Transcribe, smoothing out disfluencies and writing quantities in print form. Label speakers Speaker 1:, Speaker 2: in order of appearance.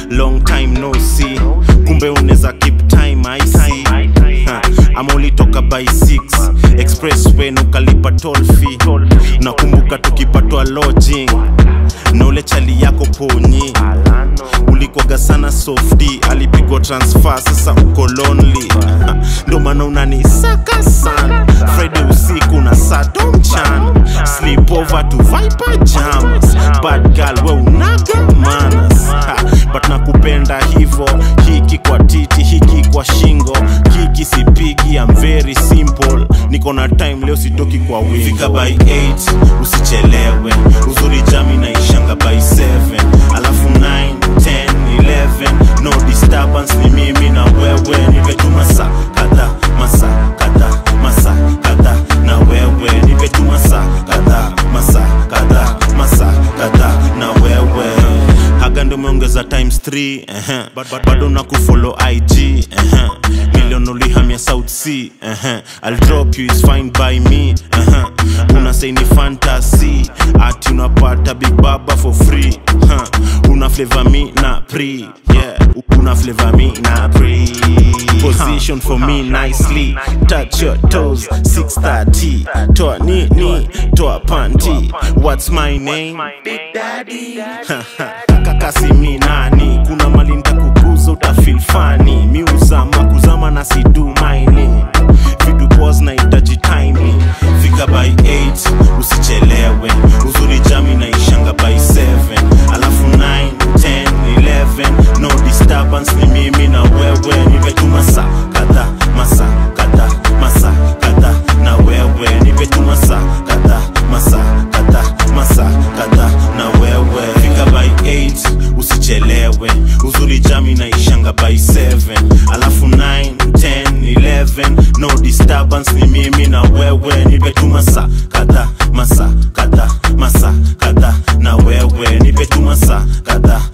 Speaker 1: long time no see. Kumbe uneza keep time I see. I'm only talk by 6 expressway nukalipa toll fee. Nakumbuka tukipatwa lodging na ule chali yako ponyi. Ulikuwaga sana softy, alipigwa transfer sasa uko lonely. Ndo maana unanisaka sana Friday usiku na Saturday mchana. Sleep over to Viper Jamas. Bad girl we unaga manas. But nakupenda hivo, hiki kwa titi, hiki kwa shingo. Kiki sipigi, I'm very simple. Niko na time leo sitoki kwa wingo. Fika by 8, usichelewe. Uzuri jami na ishanga by 7. Alafu 9, 10, 11. No disturbance ni mimi na wewe. Nipe tu masa kada, masa kada, masa kada na wewe. Nipe tu masa kada, masa kada, masa kada na wewe. Haga ndo meongeza times 3, bado na kufollow IG, million ulihamia South Sea, I'll drop you, it's fine by me, una say ni fantasy, ati unapata big baba for free, una flavor me na pre, yeah, una flavor me na pre. Position for me nicely, touch your toes, 6:30, toa ni, toa panty, what's my name? Big Daddy. Kakasi mi nani, kuna mali nitakuguza utafeel funny. Mi uzama kuzama na sidu mining, vidu pause na itaji timing. Fika by 8, usichelewe. Uzuri jami na ishanga by 7. Alafu 9, 10, 11. No disturbance ni mimi na wewe. Nipe tu masa kada, masa kada, masa kada na wewe. Nipe tu masa kada, masa kada, masa kada na wewe. Fika by 8, usichelewe. Uzuri jami na ishanga by 7. Alafu 9, 10, 11. No disturbance ni mimi na wewe. Nipe tu masa kada, masa kada, masa kada na wewe. Nipe tu masa kada,